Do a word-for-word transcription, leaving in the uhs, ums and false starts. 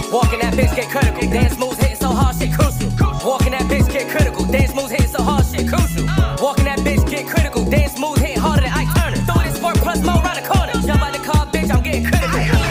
Walking that bitch get critical. Dance moves hitting so hard, shit crucial. Walking that bitch get critical. Dance moves